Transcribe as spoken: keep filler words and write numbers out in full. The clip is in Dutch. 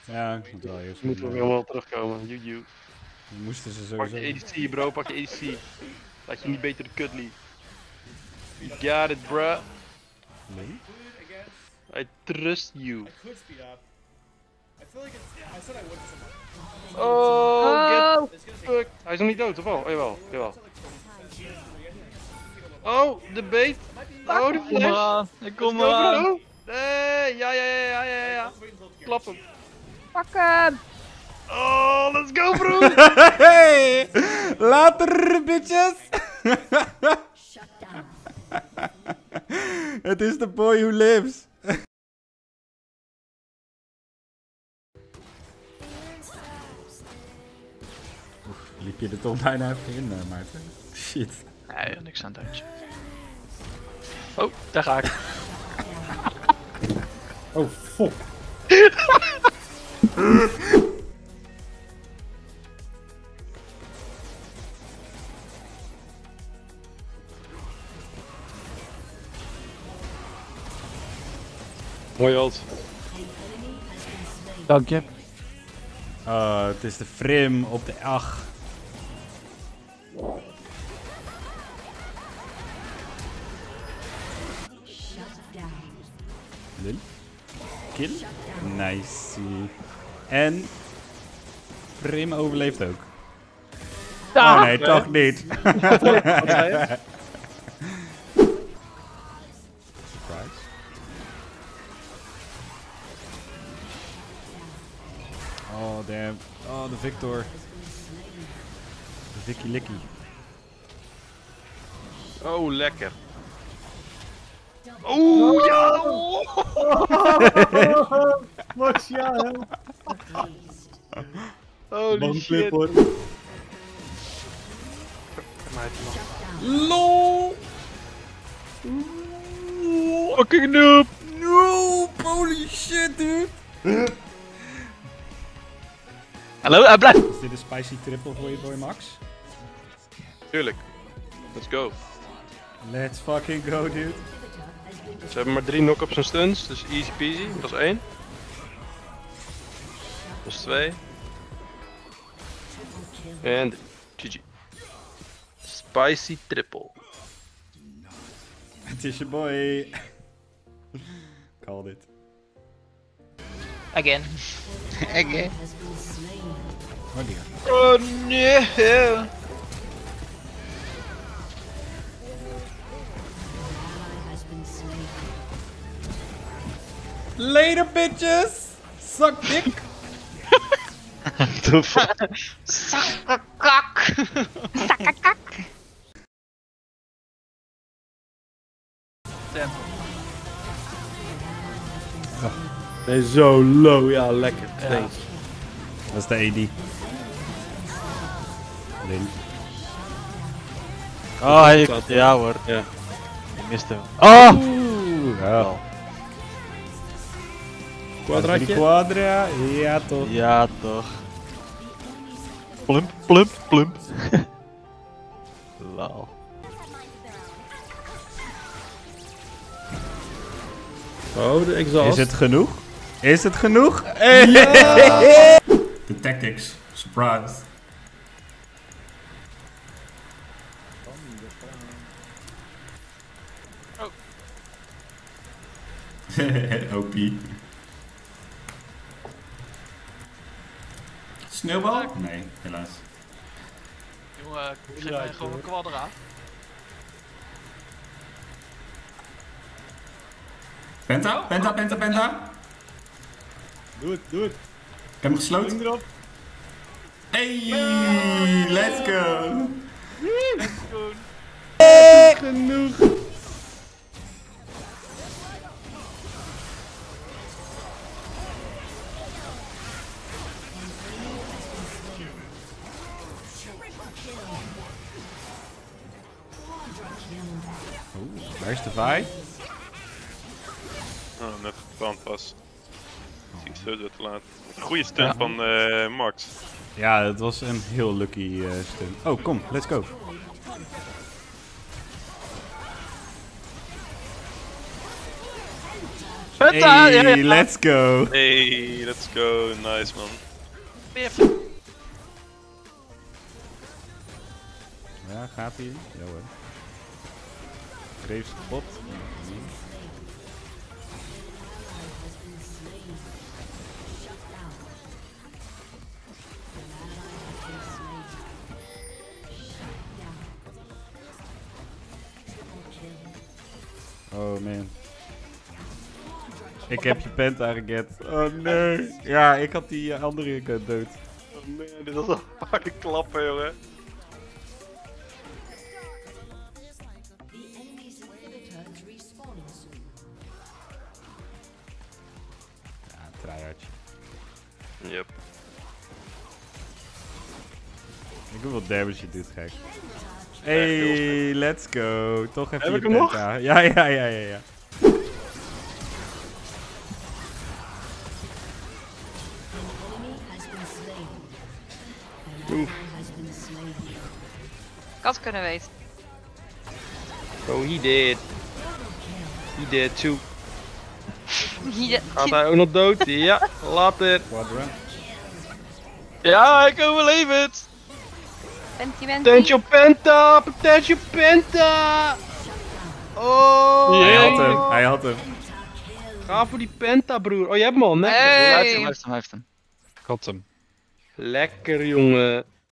Ja, ik moet wel eerst. Moeten we weer helemaal terugkomen. Juju. Die moesten ze Pak sowieso. je A D C bro, pak je A D C. Laat je niet beter de cuddly. You got it bruh. Nee? I trust you. I could speed up. I feel like it's. I said I would for someone. Oh, Oh. get fucked. Hij is nog niet dood, of wel? Oh, jawel, jawel. Oh, de bait. Oh, de Kom flash. aan, ik kom Let's go, aan. bro. Nee, ja, ja, ja, ja, ja, ja. Klap hem. Pak hem. Oh, let's go, bro. Hey! Later, bitches! Het is the boy who lives. Oef, liep je er toch bijna even in, uh, Maarten? Shit. Nee, niks aan het uitje. Oh, daar ga ik. Oh, fuck. Mooi ult. Dank je. Oh, het is de Frim op de ach. Lul. Kill. Nice. En Frim overleeft ook. Oh nee, toch niet. Surprise. Oh damn. Oh, de Victor. De Vicky Licky. Oh, lekker. Oeh, ja! Max, ja, hè? Holy shit. LOL! Fucking noob. No! Holy shit, dude! Hallo, hij blijft. Is dit een spicy triple voor je boy Max? Tuurlijk. Let's go. Let's fucking go, dude. Ze hebben maar drie knock-ups en stuns, dus easy peasy. Dat is één. Dat is twee. En G G. Spicy triple. Het is je boy. Called it. Again. Again. Oh dear. Oh nee. Later, bitches! Suck dick! Zakkekak. Zakkekak. Nee, zo low, ja, lekker. Ja. Thanks. Dat is de A D. Lin. Oh, hij... Ja hoor. Ja. Ik miste hem. Oh! Oeh, wel. Quadratje? Quadra, ja toch. Ja toch. Plump, plump, plump. Lol. Oh, de exhaust. Is het genoeg? Is het genoeg? Hey. The tactics. Surprise. O P. Sneeuwbal? Nee, helaas. Jongen, geef mij gewoon een kwadraat. Penta? Penta, penta, penta. Doe het, doe het. Ik heb hem gesloten. Ding erop. Hey, let's go. Genoeg. Oeh, waar is de Vi? Oh, net gebrand was. Ik zie het zo te laat. Goede stunt van uh, Max. Ja, dat was een heel lucky uh, stunt. Oh, kom, let's go. Penta! Ja, Hey, ja. let's go. Hey, let's go. Nice man. Ja, gaat hij? Ja hoor. Graves kapot. Oh man. Ik heb je penta geget. Oh nee. Ja, ik had die uh, andere uh, dood. Oh man, dit was een harde klappen, jongen. Ja, tryhardje. Yep. Ik weet wat damage je doet, gek. Hey, let's go. Toch even Heb je ik hem nog? penta. Ja, ja, ja, ja, ja. Ik had kunnen weten. Oh, he did. He did too. Hier- Gaat hij ook nog dood? Ja, laat het. Quadra. Ja, ik overleef het. Venti, venti. Potential penta, potential penta. Oh, Hij jee. had hem, hij had hem. Ga voor die penta, broer. Oh, je hebt hem al, net. Hey. Hij heeft hem, hij heeft hem, hij heeft hem. Ik had hem. Lekker, jongen.